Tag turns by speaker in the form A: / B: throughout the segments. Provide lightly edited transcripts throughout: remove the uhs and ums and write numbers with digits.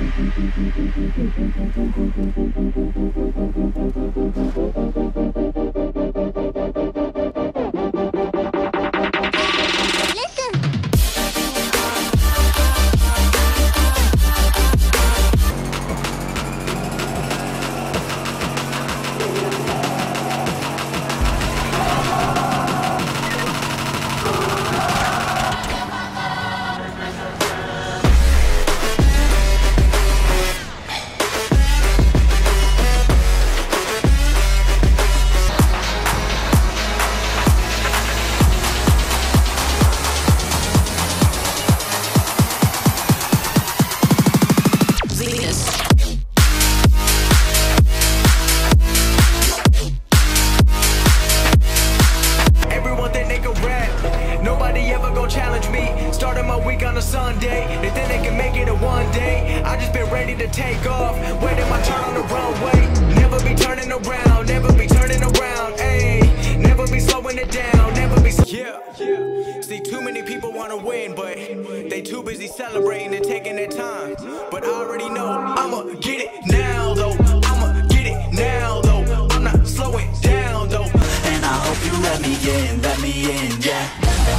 A: See, too many people want to win, but they too busy celebrating and taking their time. But I already know I'ma get it now, though. I'ma get it now, though. I'm not slowing down, though.
B: And I hope you let me in, yeah.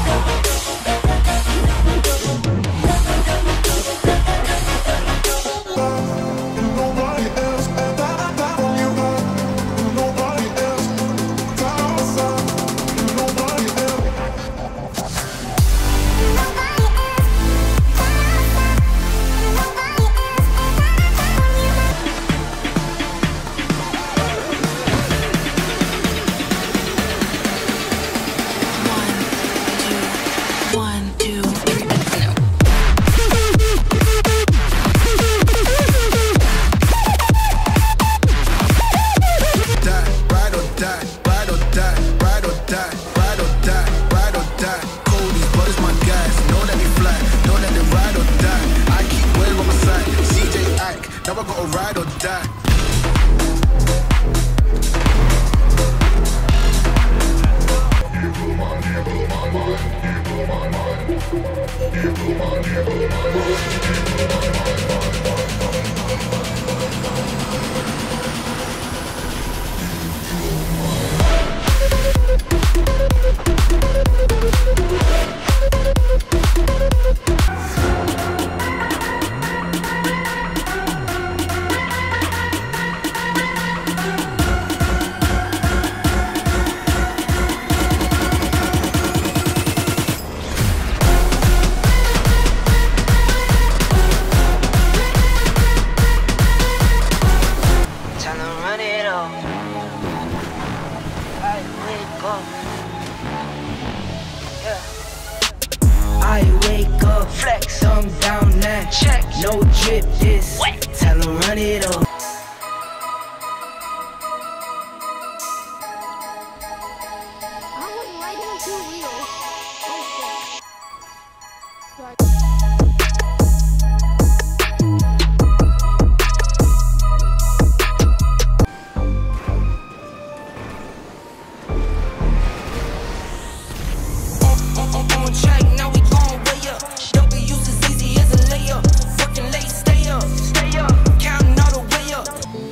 C: Now I gotta ride or die.
D: I wake up, flex, thumb down now, check, no drip, this, wet. Tell 'em run it up.
E: I wouldn't ride on 2 wheels.
D: On track, now we gon' way up. W's as easy as a layup. Working late, stay up, counting all the way up.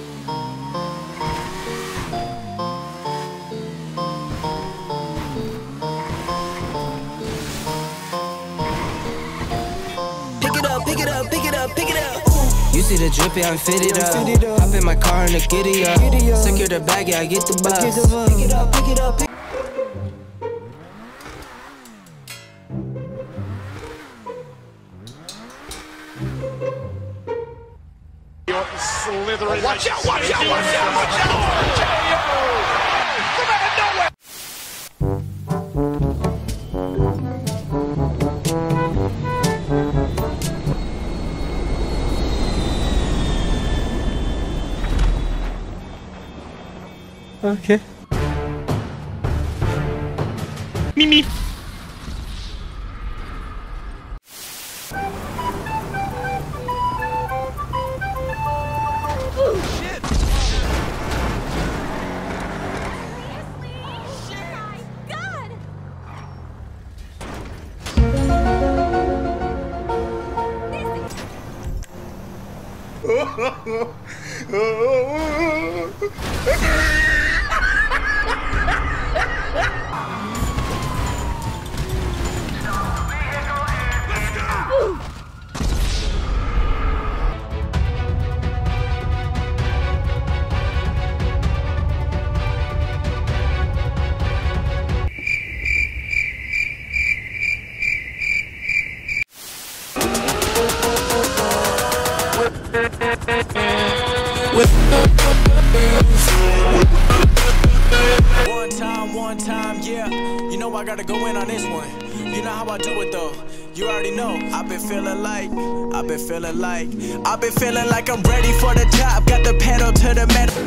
D: Pick it up, pick it up, pick it up, pick it up.
F: You see the drip, yeah, I'm fitted up. Hop in my car and the giddy up. Secure the bag, yeah, I get the bus.
D: Pick it up, pick it up, pick
G: Slithering. Watch out, watch out, watch out, watch out! Come out of nowhere!
H: Okay. Mimi.
A: One time, yeah. You know I gotta go in on this one. You know how I do it though. You already know. I've been feeling like I'm ready for the job. Got the pedal to the metal.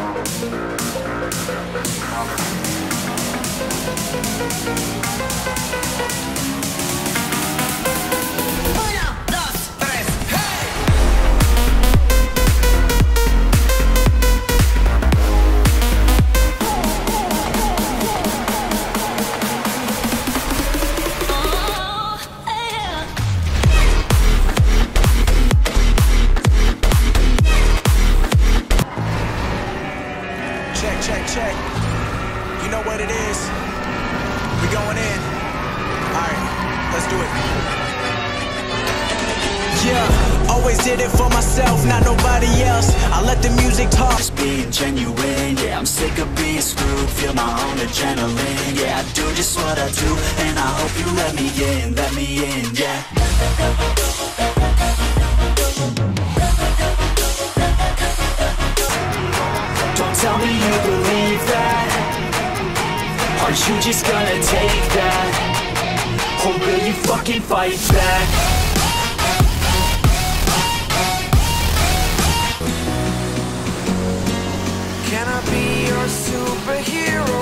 A: Check. You know what it is. We going in. Alright, let's do it. Yeah, always did it for myself, not nobody else. I let the music talk.
B: Just being genuine, yeah, I'm sick of being screwed. Feel my own adrenaline, yeah, I do just what I do. And I hope you let me in, yeah. Tell me you believe that. Are you just gonna take that? Or will you fucking fight back?
D: Can I be your superhero?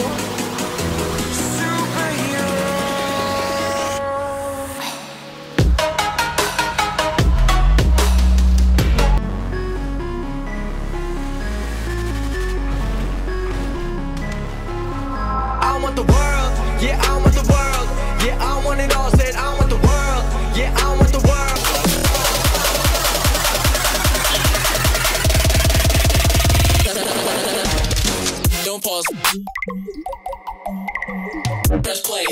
A: Pause. Press play.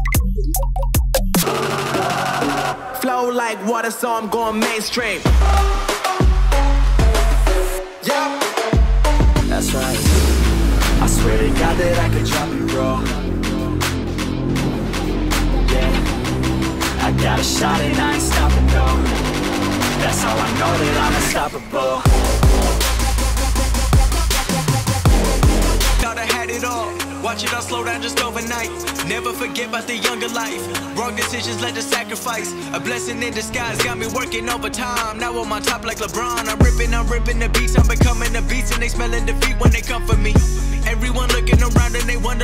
A: Flow like water, so I'm going mainstream.
B: Yeah, that's right. I swear to God that I could drop you raw. Yeah, I got a shot and I ain't stopping, no. That's how I know that I'm unstoppable.
A: Watch it all slow down just overnight. Never forget about the younger life. Wrong decisions led to sacrifice. A blessing in disguise got me working overtime. Now I'm on top like LeBron. I'm ripping the beats. I'm becoming the beats and they smelling defeat when they come for me. Everyone looking around and they wonder.